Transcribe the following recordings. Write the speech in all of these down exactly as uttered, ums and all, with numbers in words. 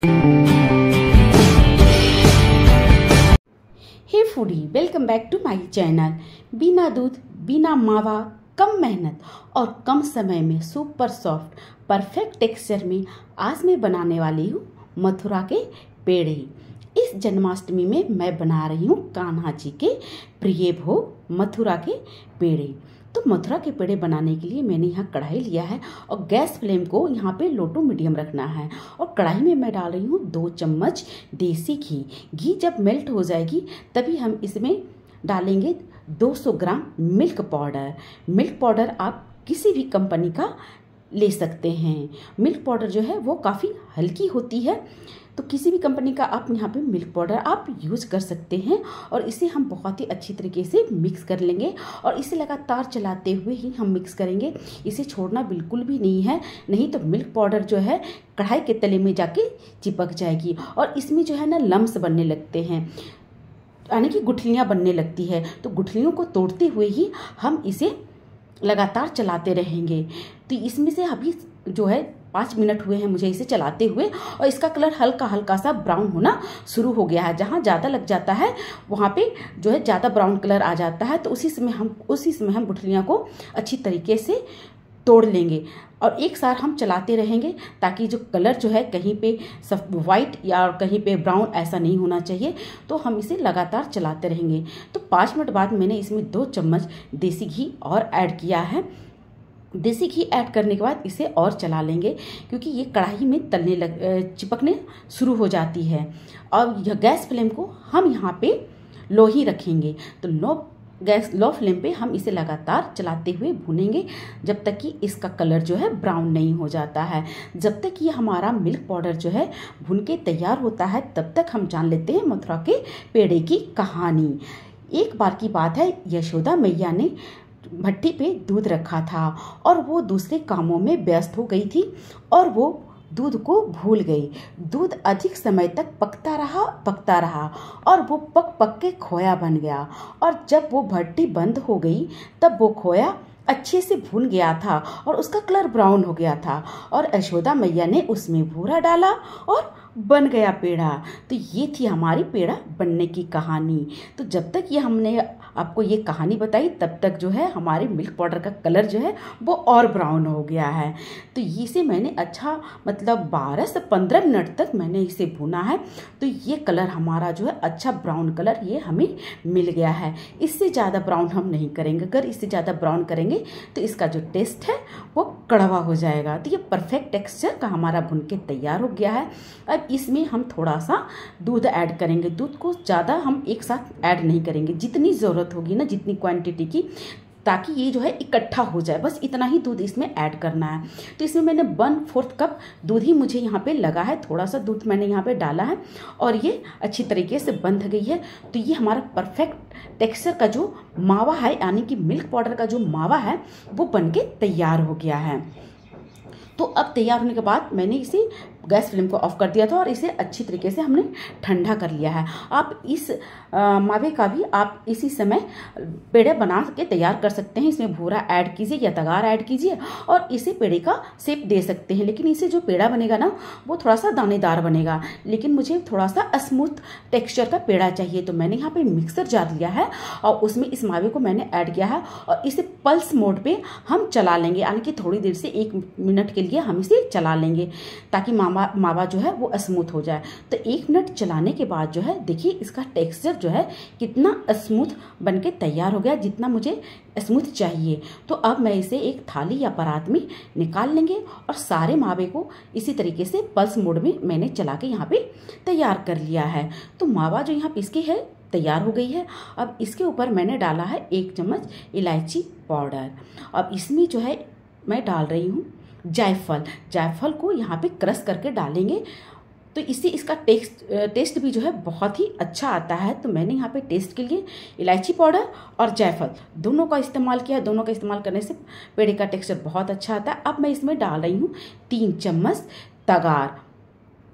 Hey foodie, welcome back to my channel. बिना दूध, बिना मावा, कम मेहनत और कम समय में सुपर सॉफ्ट परफेक्ट टेक्सचर में आज मैं बनाने वाली हूँ मथुरा के पेड़े। इस जन्माष्टमी में मैं बना रही हूँ कान्हा जी के प्रिय भोग मथुरा के पेड़े। तो मथुरा के पेड़े बनाने के लिए मैंने यहाँ कढ़ाई लिया है और गैस फ्लेम को यहाँ पे लो टू मीडियम रखना है। और कढ़ाई में मैं डाल रही हूँ दो चम्मच देसी घी। घी जब मेल्ट हो जाएगी तभी हम इसमें डालेंगे दो सौ gram milk powder. Milk powder आप किसी भी कंपनी का ले सकते हैं। मिल्क पाउडर जो है वो काफ़ी हल्की होती है, तो किसी भी कंपनी का आप यहाँ पे मिल्क पाउडर आप यूज़ कर सकते हैं। और इसे हम बहुत ही अच्छी तरीके से मिक्स कर लेंगे और इसे लगातार चलाते हुए ही हम मिक्स करेंगे। इसे छोड़ना बिल्कुल भी नहीं है, नहीं तो मिल्क पाउडर जो है कढ़ाई के तले में जाके चिपक जाएगी और इसमें जो है ना लम्स बनने लगते हैं, यानी कि गुठलियाँ बनने लगती है। तो गुठलियों को तोड़ते हुए ही हम इसे लगातार चलाते रहेंगे। तो इसमें से अभी जो है पाँच मिनट हुए हैं मुझे इसे चलाते हुए और इसका कलर हल्का हल्का सा ब्राउन होना शुरू हो गया है। जहाँ ज़्यादा लग जाता है वहाँ पे जो है ज़्यादा ब्राउन कलर आ जाता है, तो उसी समय हम उसी समय हम गुठलियाँ को अच्छी तरीके से तोड़ लेंगे और एक साथ हम चलाते रहेंगे ताकि जो कलर जो है कहीं पे सब वाइट या कहीं पे ब्राउन ऐसा नहीं होना चाहिए। तो हम इसे लगातार चलाते रहेंगे। तो पाँच मिनट बाद मैंने इसमें दो चम्मच देसी घी और ऐड किया है। देसी घी ऐड करने के बाद इसे और चला लेंगे क्योंकि ये कढ़ाई में तलने लग चिपकने शुरू हो जाती है। और यह गैस फ्लेम को हम यहाँ पे लो ही रखेंगे। तो लो गैस लो फ्लेम पे हम इसे लगातार चलाते हुए भूनेंगे जब तक कि इसका कलर जो है ब्राउन नहीं हो जाता है। जब तक ये हमारा मिल्क पाउडर जो है भून के तैयार होता है तब तक हम जान लेते हैं मथुरा के पेड़े की कहानी। एक बार की बात है, यशोदा मैया ने भट्टी पे दूध रखा था और वो दूसरे कामों में व्यस्त हो गई थी और वो दूध को भूल गई। दूध अधिक समय तक पकता रहा पकता रहा और वो पक पक के खोया बन गया। और जब वो भट्टी बंद हो गई तब वो खोया अच्छे से भून गया था और उसका कलर ब्राउन हो गया था और यशोदा मैया ने उसमें बूरा डाला और बन गया पेड़ा। तो ये थी हमारी पेड़ा बनने की कहानी। तो जब तक ये हमने आपको ये कहानी बताई तब तक जो है हमारे मिल्क पाउडर का कलर जो है वो और ब्राउन हो गया है। तो इसे मैंने अच्छा मतलब बारह से पंद्रह मिनट तक मैंने इसे भुना है। तो ये कलर हमारा जो है अच्छा ब्राउन कलर ये हमें मिल गया है। इससे ज़्यादा ब्राउन हम नहीं करेंगे। अगर इससे ज़्यादा ब्राउन करेंगे तो इसका जो टेस्ट है वो कड़वा हो जाएगा। तो ये परफेक्ट टेक्सचर का हमारा भुन के तैयार हो गया है। अब इसमें हम थोड़ा सा दूध ऐड करेंगे। दूध को ज़्यादा हम एक साथ ऐड नहीं करेंगे, जितनी ज़रूरत होगी ना जितनी क्वांटिटी की, ताकि ये जो है इकट्ठा हो जाए, बस इतना ही दूध इसमें ऐड करना है। तो इसमें मैंने वन फोर्थ कप दूध ही मुझे यहाँ पे लगा है। थोड़ा सा दूध मैंने यहाँ पे डाला है और ये अच्छी तरीके से बंध गई है। तो ये हमारा परफेक्ट टेक्सचर का जो मावा है, यानी कि मिल्क पाउडर का जो मावा है वो बन के तैयार हो गया है। तो अब तैयार होने के बाद मैंने इसे गैस फ्लेम को ऑफ कर दिया था और इसे अच्छी तरीके से हमने ठंडा कर लिया है। आप इस आ, मावे का भी आप इसी समय पेड़े बना के तैयार कर सकते हैं। इसमें भूरा ऐड कीजिए या तगार ऐड कीजिए और इसे पेड़े का शेप दे सकते हैं। लेकिन इसे जो पेड़ा बनेगा ना वो थोड़ा सा दानेदार बनेगा, लेकिन मुझे थोड़ा सा स्मूथ टेक्सचर का पेड़ा चाहिए। तो मैंने यहाँ पे मिक्सर जार लिया है और उसमें इस मावे को मैंने ऐड किया है और इसे पल्स मोड पे हम चला लेंगे, यानी कि थोड़ी देर से एक मिनट के लिए हम इसे चला लेंगे ताकि मावा मावा जो है वो स्मूथ हो जाए। तो एक मिनट चलाने के बाद जो है देखिए इसका टेक्सचर जो है कितना स्मूथ बनके तैयार हो गया, जितना मुझे स्मूथ चाहिए। तो अब मैं इसे एक थाली या परात में निकाल लेंगे और सारे मावे को इसी तरीके से पल्स मोड में मैंने चला के यहाँ पे तैयार कर लिया है। तो मावा जो यहाँ पिसके है तैयार हो गई है। अब इसके ऊपर मैंने डाला है एक चम्मच इलायची पाउडर। अब इसमें जो है मैं डाल रही हूँ जायफल। जायफल को यहाँ पे क्रश करके डालेंगे तो इससे इसका टेस्ट टेस्ट भी जो है बहुत ही अच्छा आता है। तो मैंने यहाँ पे टेस्ट के लिए इलायची पाउडर और जायफल दोनों का इस्तेमाल किया। दोनों का इस्तेमाल करने से पेड़े का टेक्सचर बहुत अच्छा आता है। अब मैं इसमें डाल रही हूँ तीन चम्मच तगार।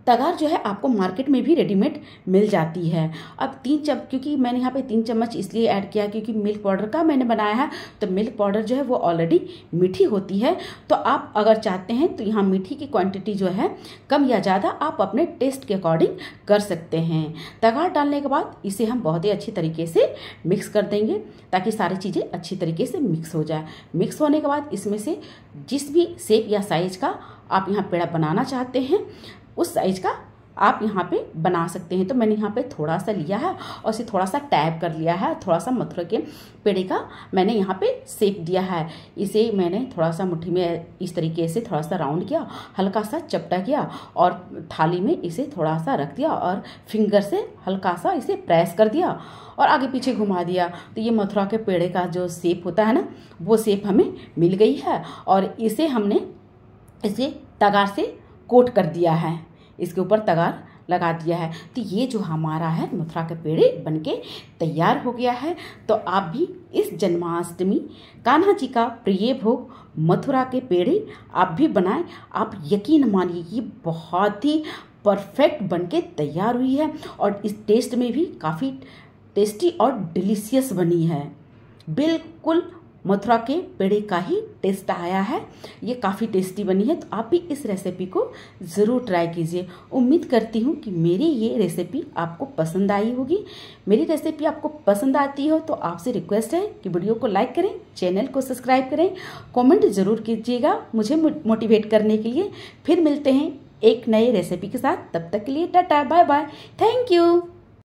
तगार जो है आपको मार्केट में भी रेडीमेड मिल जाती है। अब तीन चम क्योंकि मैंने यहाँ पे तीन चम्मच इसलिए ऐड किया क्योंकि मिल्क पाउडर का मैंने बनाया है, तो मिल्क पाउडर जो है वो ऑलरेडी मीठी होती है। तो आप अगर चाहते हैं तो यहाँ मीठी की क्वांटिटी जो है कम या ज़्यादा आप अपने टेस्ट के अकॉर्डिंग कर सकते हैं। तगार डालने के बाद इसे हम बहुत ही अच्छी तरीके से मिक्स कर देंगे ताकि सारी चीज़ें अच्छी तरीके से मिक्स हो जाए। मिक्स होने के बाद इसमें से जिस भी शेप या साइज़ का आप यहाँ पेड़ा बनाना चाहते हैं उस साइज का आप यहाँ पे बना सकते हैं। तो मैंने यहाँ पे थोड़ा सा लिया है और इसे थोड़ा सा टैप कर लिया है, थोड़ा सा मथुरा के पेड़े का मैंने यहाँ पे शेप दिया है। इसे मैंने थोड़ा सा मुट्ठी में इस तरीके से थोड़ा सा राउंड किया, हल्का सा चपटा किया और थाली में इसे थोड़ा सा रख दिया और फिंगर से हल्का सा इसे प्रेस कर दिया और आगे पीछे घुमा दिया। तो ये मथुरा के पेड़े का जो शेप होता है ना, वो शेप हमें मिल गई है और इसे हमने इसे तगार से कोट कर दिया है, इसके ऊपर तगार लगा दिया है। तो ये जो हमारा है मथुरा के पेड़े बनके तैयार हो गया है। तो आप भी इस जन्माष्टमी कान्हा जी का प्रिय भोग मथुरा के पेड़े आप भी बनाएं। आप यकीन मानिए ये बहुत ही परफेक्ट बनके तैयार हुई है और इस टेस्ट में भी काफ़ी टेस्टी और डिलीशियस बनी है। बिल्कुल मथुरा के पेड़े का ही टेस्ट आया है, ये काफ़ी टेस्टी बनी है। तो आप भी इस रेसिपी को ज़रूर ट्राई कीजिए। उम्मीद करती हूँ कि मेरी ये रेसिपी आपको पसंद आई होगी। मेरी रेसिपी आपको पसंद आती हो तो आपसे रिक्वेस्ट है कि वीडियो को लाइक करें, चैनल को सब्सक्राइब करें, कमेंट ज़रूर कीजिएगा मुझे मोटिवेट करने के लिए। फिर मिलते हैं एक नए रेसिपी के साथ, तब तक के लिए tata bye bye, thank you.